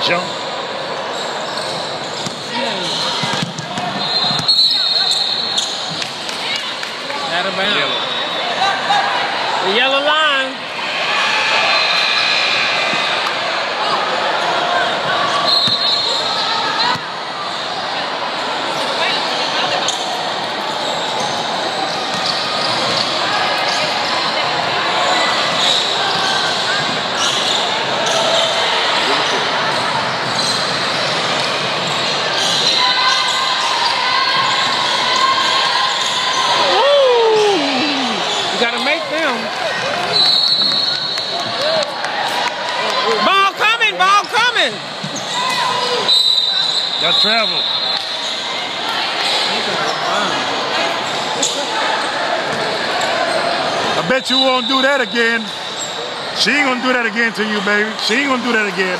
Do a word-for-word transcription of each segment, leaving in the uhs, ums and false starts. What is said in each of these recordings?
jump. Out of bounds. Yellow. The yellow line. You gotta make them. Ball coming, ball coming. Got travel. I bet you won't do that again. She ain't gonna do that again to you, baby. She ain't gonna do that again.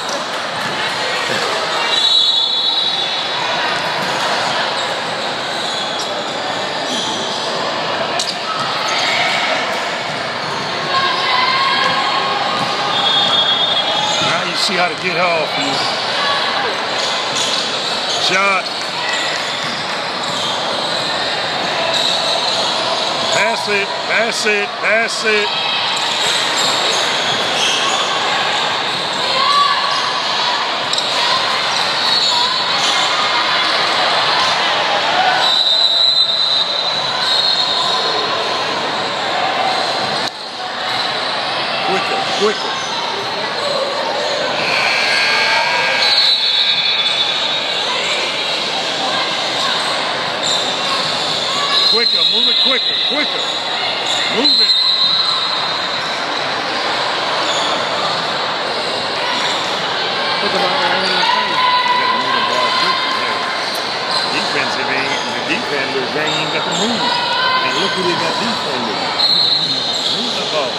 See how to get her off you. Shot. Pass it, pass it, pass it. Quicker, quicker. Quicker, move it quicker, quicker. Move it. Put the ball right in the face. You gotta move the ball quicker. Yeah. Defensive ain't, the defender, they ain't got to move. And look who they got defending. Move the ball.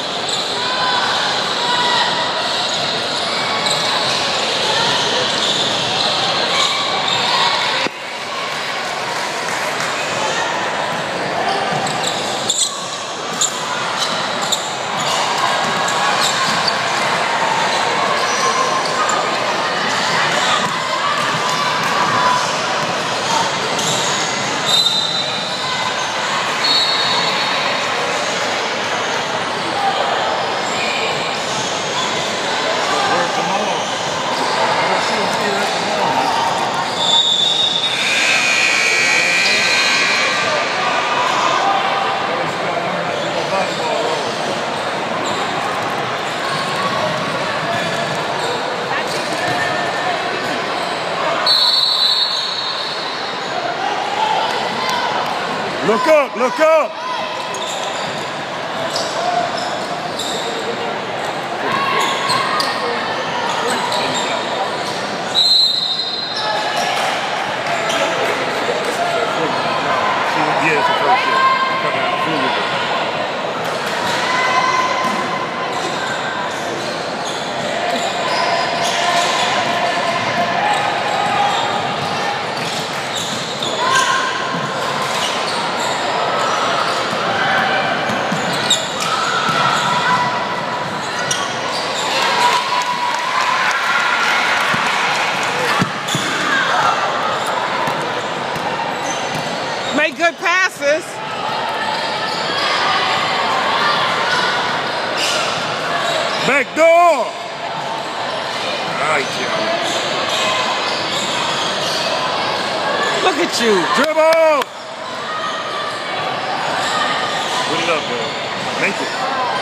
Look up, look up. Yeah, it's the first year. Coming out through with it. Make good passes. Back door. All right, Joe. Look at you. Dribble. Put it up, bro. Make it.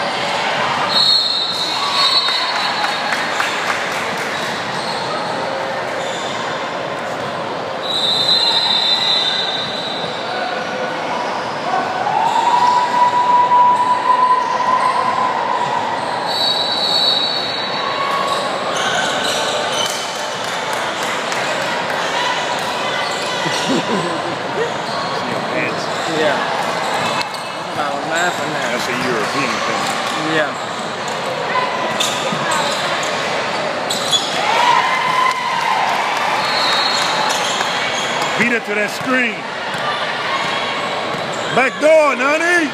Yeah. I was laughing at. That's a European thing. Yeah. Beat it to that screen. Back door, Nani.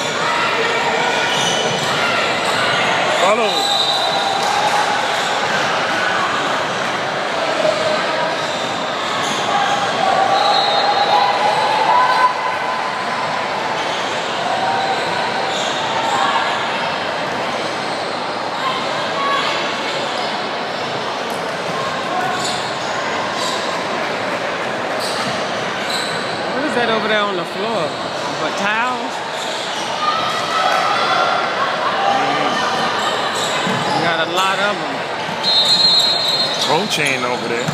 Follow. over there on the floor. But towels? You got a lot of them. Roll chain over there.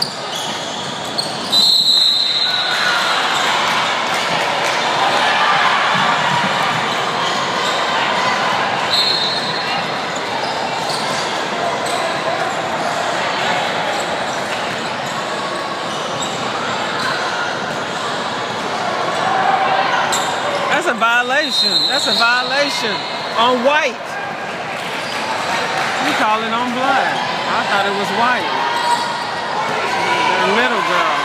That's a violation. That's a violation on white. You call it on black. I thought it was white. The middle girl.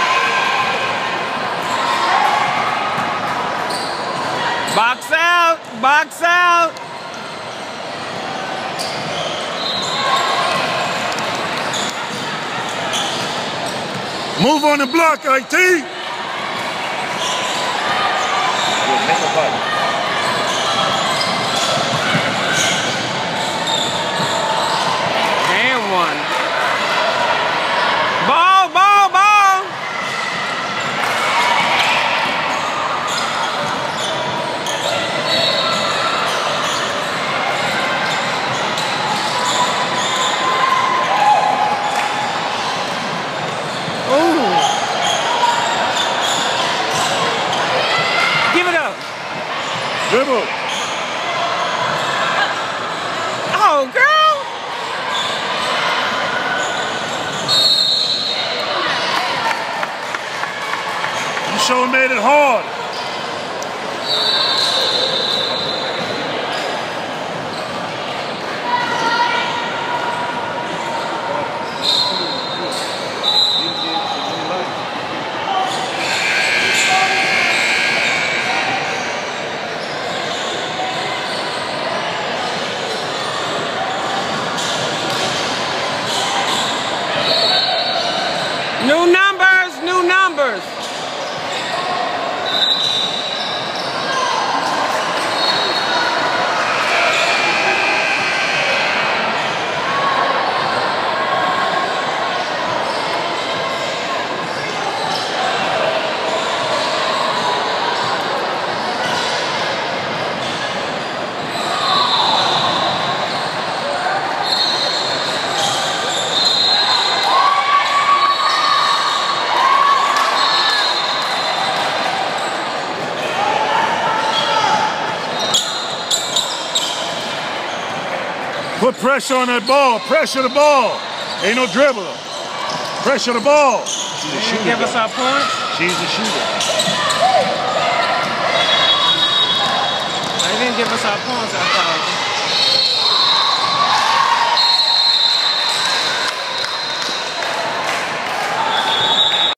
Box out. Box out. Move on the block, I T. And one. Ball, ball, ball. Ooh. Give it up. Dribble. Oh, girl. You sure made it hard. New numbers, new numbers. Put pressure on that ball. Pressure the ball. Ain't no dribbler. Pressure the ball. She's a They shooter. didn't give us our points. She's a shooter. They didn't give us our points, I thought.